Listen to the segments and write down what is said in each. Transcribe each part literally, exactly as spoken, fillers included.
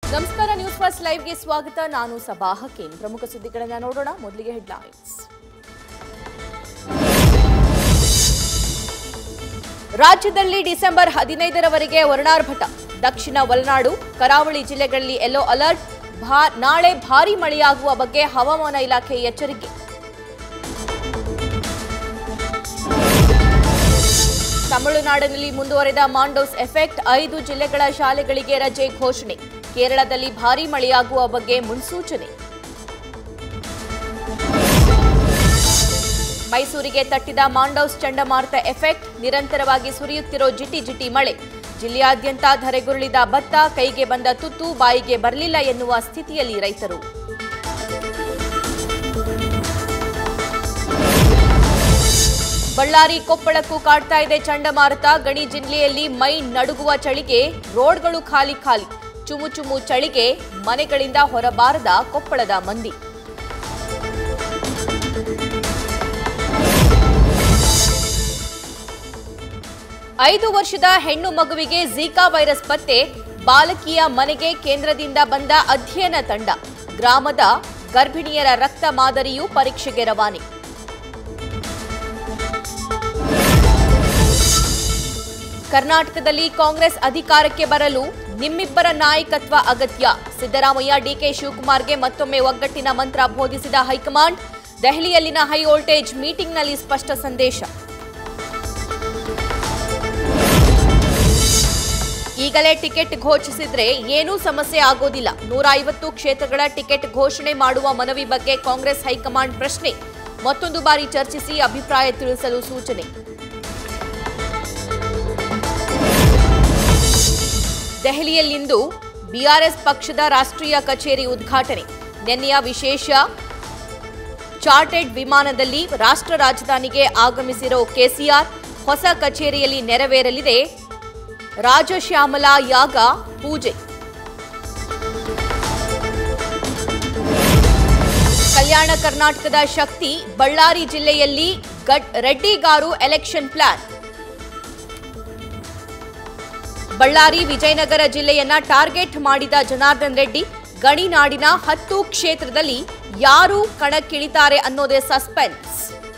ನಮಸ್ಕಾರ news first ಲೈವ್ಗೆ ಸ್ವಾಗತ. ನಾನು ಸಬಾ ಹಕೀಂ. ಪ್ರಮುಖ ಸುದ್ದಿಗಳನ್ನು ನೋಡೋಣ. ಮೊದಲಿಗೆ ಹೆಡ್ಲೈನ್ಸ್. ರಾಜ್ಯದಲ್ಲಿ ಡಿಸೆಂಬರ್ ಹದಿನೈದರವರೆಗೆ ವರುಣಾರ್ಭಟ. ದಕ್ಷಿಣ ಒಳನಾಡು ಕರಾವಳಿ ಜಿಲ್ಲೆಗಳಲ್ಲಿ ಯೆಲ್ಲೋ ಅಲರ್ಟ್. ನಾಳೆ ಭಾರೀ ಮಳೆಯಾಗುವ ಬಗ್ಗೆ ಹವಾಮಾನ ಇಲಾಖೆ ಎಚ್ಚರಿಕೆ. ತಮಿಳುನಾಡಿನಲ್ಲಿ ಮುಂದುವರೆದ ಮಾಂಡೋಸ್ ಎಫೆಕ್ಟ್. ಐದು ಜಿಲ್ಲೆಗಳ ಶಾಲೆಗಳಿಗೆ ರಜೆ ಘೋಷಣೆ. ಕೇರಳದಲ್ಲಿ ಭಾರೀ ಮಳೆಯಾಗುವ ಬಗ್ಗೆ ಮುನ್ಸೂಚನೆ. ಮೈಸೂರಿಗೆ ತಟ್ಟಿದ ಮಾಂಡೋಸ್ ಚಂಡಮಾರುತ ಎಫೆಕ್ಟ್. ನಿರಂತರವಾಗಿ ಸುರಿಯುತ್ತಿರೋ ಜಿಟಿ ಜಿಟಿ ಮಳೆ. ಜಿಲ್ಲೆಯಾದ್ಯಂತ ಧರೆಗುರುಳಿದ ಭತ್ತ. ಕೈಗೆ ಬಂದ ತುತ್ತು ಬಾಯಿಗೆ ಬರಲಿಲ್ಲ ಎನ್ನುವ ಸ್ಥಿತಿಯಲ್ಲಿ ರೈತರು. ಬಳ್ಳಾರಿ ಕೊಪ್ಪಳಕ್ಕೂ ಕಾಡ್ತಾ ಇದೆ ಚಂಡಮಾರುತ. ಗಣಿ ಜಿಲ್ಲೆಯಲ್ಲಿ ಮೈ ನಡುಗುವ ಚಳಿಗೆ ರೋಡ್ಗಳು ಖಾಲಿ ಖಾಲಿ. ಚುಮು ಚುಮು ಚಳಿಗೆ ಮನೆಗಳಿಂದ ಹೊರಬಾರದ ಕೊಪ್ಪಳದ ಮಂದಿ. ಐದು ವರ್ಷದ ಹೆಣ್ಣು ಮಗುವಿಗೆ ಝಿಕಾ ವೈರಸ್ ಪತ್ತೆ. ಬಾಲಕಿಯ ಮನೆಗೆ ಕೇಂದ್ರದಿಂದ ಬಂದ ಅಧ್ಯಯನ ತಂಡ. ಗ್ರಾಮದ ಗರ್ಭಿಣಿಯರ ರಕ್ತ ಮಾದರಿಯು ಪರೀಕ್ಷೆಗೆ ರವಾನೆ. ಕರ್ನಾಟಕದಲ್ಲಿ ಕಾಂಗ್ರೆಸ್ ಅಧಿಕಾರಕ್ಕೆ ಬರಲು ನಿಮ್ಮಿಬ್ಬರ ನಾಯಕತ್ವ ಅಗತ್ಯ. ಸಿದ್ದರಾಮಯ್ಯ ಡಿಕೆ ಶಿವಕುಮಾರ್ಗೆ ಮತ್ತೊಮ್ಮೆ ಒಗ್ಗಟ್ಟಿನ ಮಂತ್ರ ಬೋಧಿಸಿದ ಹೈಕಮಾಂಡ್. ದೆಹಲಿಯಲ್ಲಿನ ಹೈ ವೋಲ್ಟೇಜ್ ಮೀಟಿಂಗ್ನಲ್ಲಿ ಸ್ಪಷ್ಟ ಸಂದೇಶ. ಈಗಲೇ ಟಿಕೆಟ್ ಘೋಷಿಸಿದ್ರೆ ಏನೂ ಸಮಸ್ಯೆ ಆಗೋದಿಲ್ಲ. ನೂರ ಐವತ್ತು ಕ್ಷೇತ್ರಗಳ ಟಿಕೆಟ್ ಘೋಷಣೆ ಮಾಡುವ ಮನವಿ ಬಗ್ಗೆ ಕಾಂಗ್ರೆಸ್ ಹೈಕಮಾಂಡ್ ಪ್ರಶ್ನೆ. ಮತ್ತೊಂದು ಬಾರಿ ಚರ್ಚಿಸಿ ಅಭಿಪ್ರಾಯ ತಿಳಿಸಲು ಸೂಚನೆ. ದೆಹಲಿಯಲ್ಲಿಂದು ಬಿಆರ್ಎಸ್ ಪಕ್ಷದ ರಾಷ್ಟ್ರೀಯ ಕಚೇರಿ ಉದ್ಘಾಟನೆ. ನಿನ್ನೆಯ ವಿಶೇಷ ಚಾರ್ಟೆಡ್ ವಿಮಾನದಲ್ಲಿ ರಾಷ್ಟ್ರ ರಾಜಧಾನಿಗೆ ಆಗಮಿಸಿರೋ ಕೆಸಿಆರ್. ಹೊಸ ಕಚೇರಿಯಲ್ಲಿ ನೆರವೇರಲಿದೆ ರಾಜಶ್ಯಾಮಲಾ ಯಾಗ ಪೂಜೆ. ಕಲ್ಯಾಣ ಕರ್ನಾಟಕದ ಶಕ್ತಿ. ಬಳ್ಳಾರಿ ಜಿಲ್ಲೆಯಲ್ಲಿ ರೆಡ್ಡಿಗಾರು ಎಲೆಕ್ಷನ್ ಪ್ಲಾನ್. ಬಳ್ಳಾರಿ ವಿಜಯನಗರ ಜಿಲ್ಲೆಯನ್ನ ಟಾರ್ಗೆಟ್ ಮಾಡಿದ ಜನಾರ್ದನ್ ರೆಡ್ಡಿ. ಗಣಿನಾಡಿನ ಹತ್ತು ಕ್ಷೇತ್ರದಲ್ಲಿ ಯಾರು ಕಣಕ್ಕಿಳಿತಾರೆ ಅನ್ನೋದೇ ಸಸ್ಪೆನ್ಸ್.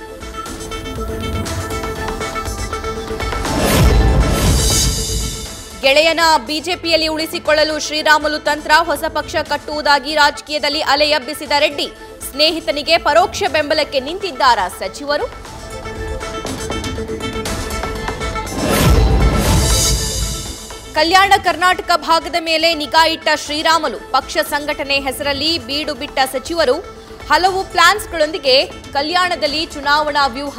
ಗೆಳೆಯನ ಬಿಜೆಪಿಯಲ್ಲಿ ಉಳಿಸಿಕೊಳ್ಳಲು ಶ್ರೀರಾಮುಲು ತಂತ್ರ. ಹೊಸ ಪಕ್ಷ ಕಟ್ಟುವುದಾಗಿ ರಾಜಕೀಯದಲ್ಲಿ ಅಲೆ ಎಬ್ಬಿಸಿದ ರೆಡ್ಡಿ. ಸ್ನೇಹಿತನಿಗೆ ಪರೋಕ್ಷ ಬೆಂಬಲಕ್ಕೆ ನಿಂತಿದ್ದಾರಾ ಸಚಿವರು? ಕಲ್ಯಾಣ ಕರ್ನಾಟಕ ಭಾಗದ ಮೇಲೆ ನಿಗಾ ಇಟ್ಟ ಶ್ರೀರಾಮುಲು. ಪಕ್ಷ ಸಂಘಟನೆ ಹೆಸರಲ್ಲಿ ಬೀಡು ಬಿಟ್ಟ ಸಚಿವರು. ಹಲವು ಪ್ಲಾನ್ಸ್ಗಳೊಂದಿಗೆ ಕಲ್ಯಾಣದಲ್ಲಿ ಚುನಾವಣಾ ವ್ಯೂಹ.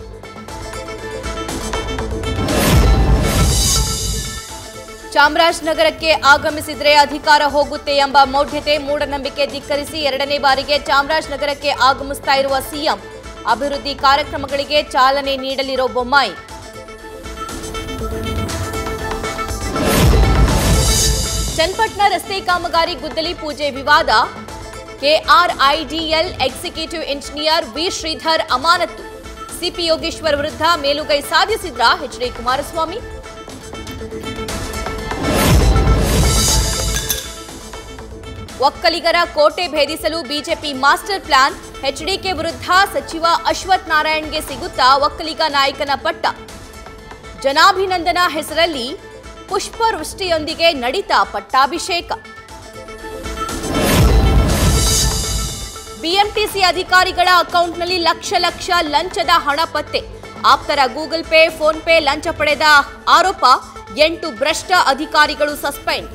ಚಾಮರಾಜನಗರಕ್ಕೆ ಆಗಮಿಸಿದ್ರೆ ಅಧಿಕಾರ ಹೋಗುತ್ತೆ ಎಂಬ ಮೌಢ್ಯತೆ, ಮೂಢನಂಬಿಕೆ ಧಿಕ್ಕರಿಸಿ ಎರಡನೇ ಬಾರಿಗೆ ಚಾಮರಾಜನಗರಕ್ಕೆ ಆಗಮಿಸ್ತಾ ಇರುವ ಸಿಎಂ. ಅಭಿವೃದ್ಧಿ ಕಾರ್ಯಕ್ರಮಗಳಿಗೆ ಚಾಲನೆ ನೀಡಲಿರೋ ಬೊಮ್ಮಾಯಿ. ಚನ್ನಪಟ್ಟಣ ರಸ್ತೆ ಕಾಮಗಾರಿ ಗುದ್ದಲಿ ಪೂಜೆ ವಿವಾದ. KRIDL executive engineer V Shridhar ಅಮಾನತು. ಸಿಪಿ ಯೋಗೇಶ್ವರ್ ವಿರುದ್ಧ ಮೇಲುಗೈ ಸಾಧಿಸಿದ್ರ ಎಚ್ಡಿ ಕುಮಾರಸ್ವಾಮಿ. ಒಕ್ಕಲಿಗರ ಕೋಟೆ ಭೇದಿಸಲು ಬಿಜೆಪಿ ಮಾಸ್ಟರ್ ಪ್ಲಾನ್. ಎಚ್ಡಿಕೆ ವಿರುದ್ಧ ಸಚಿವ ಅಶ್ವಥ್ ನಾರಾಯಣ್ಗೆ ಸಿಗುತ್ತಾ ಒಕ್ಕಲಿಗ ನಾಯಕನ ಪಟ್ಟ. ಜನಾಭಿನಂದನಾ ಹೆಸರಲ್ಲಿ ಪುಷ್ಪವೃಷ್ಟಿಯೊಂದಿಗೆ ನಡೀತಾ ಪಟ್ಟಾಭಿಷೇಕ. ಬಿಎಂಟಿಸಿ ಅಧಿಕಾರಿಗಳ ಅಕೌಂಟ್ನಲ್ಲಿ ಲಕ್ಷ ಲಕ್ಷ ಲಂಚದ ಹಣ ಪತ್ತೆ. ಆಪ್ತರ ಗೂಗಲ್ ಪೇ, ಫೋನ್ ಪೇ ಲಂಚ ಪಡೆದ ಆರೋಪ. ಎಂಟು ಭ್ರಷ್ಟ ಅಧಿಕಾರಿಗಳು ಸಸ್ಪೆಂಡ್.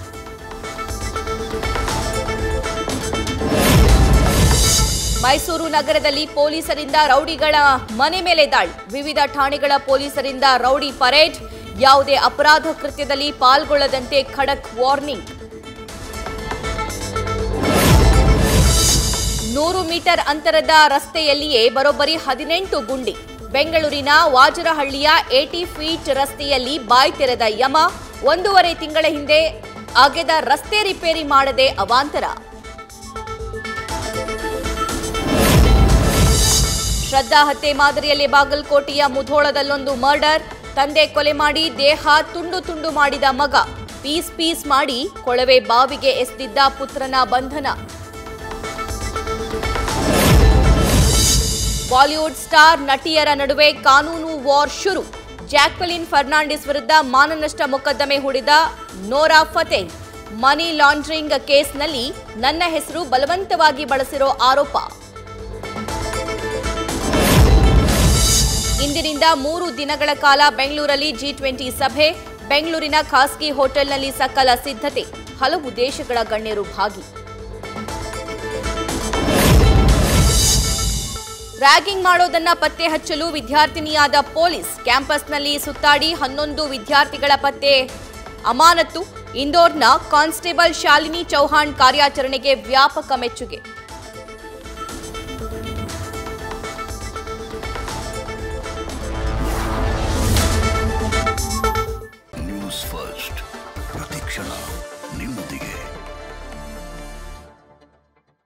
ಮೈಸೂರು ನಗರದಲ್ಲಿ ಪೊಲೀಸರಿಂದ ರೌಡಿಗಳ ಮನೆ ಮೇಲೆ ದಾಳಿ. ವಿವಿಧ ಠಾಣೆಗಳ ಪೊಲೀಸರಿಂದ ರೌಡಿ ಪರೇಡ್. ಯಾವುದೇ ಅಪರಾಧ ಕೃತ್ಯದಲ್ಲಿ ಪಾಲ್ಗೊಳ್ಳದಂತೆ ಖಡಕ್ ವಾರ್ನಿಂಗ್. ನೂರು ಮೀಟರ್ ಅಂತರದ ರಸ್ತೆಯಲ್ಲಿಯೇ ಬರೋಬ್ಬರಿ ಹದಿನೆಂಟು ಗುಂಡಿ. ಬೆಂಗಳೂರಿನ ವಾಜರಹಳ್ಳಿಯ ಏಟಿ ಫೀಟ್ ರಸ್ತೆಯಲ್ಲಿ ಬಾಯ್ ತೆರೆದ ಯಮ. ಒಂದೂವರೆ ತಿಂಗಳ ಹಿಂದೆ ಅಗೆದ ರಸ್ತೆ ರಿಪೇರಿ ಮಾಡದೆ ಅವಾಂತರ. ಶ್ರದ್ಧಾ ಹತ್ಯೆ ಮಾದರಿಯಲ್ಲಿ ಬಾಗಲಕೋಟೆಯ ಮುಧೋಳದಲ್ಲೊಂದು ಮರ್ಡರ್. ತಂದೆ ಕೊಲೆ ಮಾಡಿ ದೇಹ ತುಂಡು ತುಂಡು ಮಾಡಿದ ಮಗ. ಪೀಸ್ ಪೀಸ್ ಮಾಡಿ ಕೊಳವೆ ಬಾವಿಗೆ ಎಸೆದಿದ್ದ ಪುತ್ರನ ಬಂಧನ. ಬಾಲಿವುಡ್ ಸ್ಟಾರ್ ನಟಿಯರ ನಡುವೆ ಕಾನೂನು ವಾರ್ ಶುರು. ಜಾಕ್ವೆಲಿನ್ ಫರ್ನಾಂಡಿಸ್ ವಿರುದ್ಧ ಮಾನನಷ್ಟ ಮೊಕದ್ದಮೆ ಹೂಡಿದ ನೋರಾ ಫತೇಹ್. ಮನಿ ಲಾಂಡ್ರಿಂಗ್ ಕೇಸ್ನಲ್ಲಿ ನನ್ನ ಹೆಸರು ಬಲವಂತವಾಗಿ ಬಳಸಿರೋ ಆರೋಪ. ಇಂದಿನಿಂದ ಮೂರು ದಿನಗಳ ಕಾಲ ಬೆಂಗಳೂರಲ್ಲಿ ಜಿ ಟ್ವೆಂಟಿ ಸಭೆ. ಬೆಂಗಳೂರಿನ ಖಾಸಗಿ ಹೋಟೆಲ್ನಲ್ಲಿ ಸಕಲ ಸಿದ್ಧತೆ. ಹಲವು ದೇಶಗಳ ಗಣ್ಯರು ಭಾಗಿ. ರ್ಯಾಗಿಂಗ್ ಮಾಡೋದನ್ನ ಪತ್ತೆ ಹಚ್ಚಲು ವಿದ್ಯಾರ್ಥಿನಿಯಾದ ಪೊಲೀಸ್. ಕ್ಯಾಂಪಸ್ನಲ್ಲಿ ಸುತ್ತಾಡಿ ಹನ್ನೊಂದು ವಿದ್ಯಾರ್ಥಿಗಳ ಪತ್ತೆ ಅಮಾನತು. ಇಂದೋರ್ನ ಕಾನ್ಸ್ಟೇಬಲ್ ಶಾಲಿನಿ ಚೌಹಾಣ್ ಕಾರ್ಯಾಚರಣೆಗೆ ವ್ಯಾಪಕ ಮೆಚ್ಚುಗೆ.